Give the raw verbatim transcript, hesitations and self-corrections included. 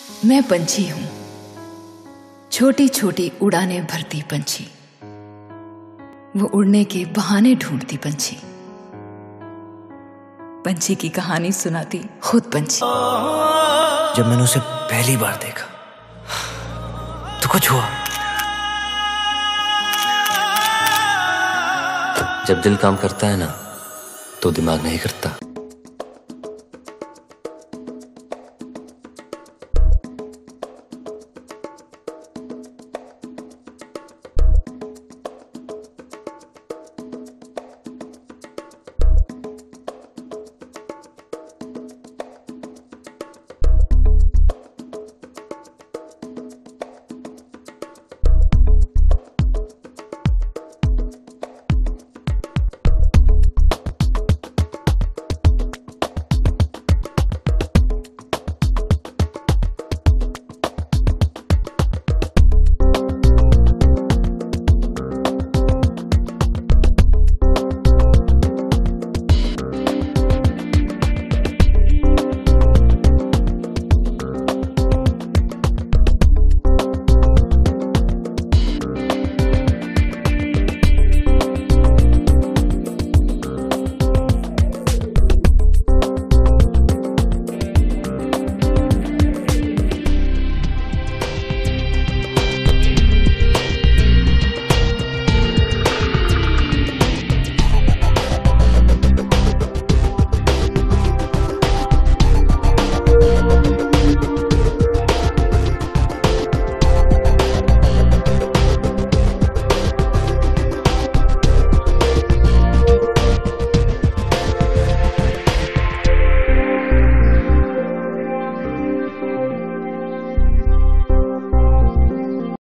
मैं पंछी हूं, छोटी छोटी उड़ाने भरती पंछी, वो उड़ने के बहाने ढूंढती पंछी, पंछी की कहानी सुनाती खुद पंछी। जब मैंने उसे पहली बार देखा तो कुछ हुआ। जब दिल काम करता है ना तो दिमाग नहीं करता।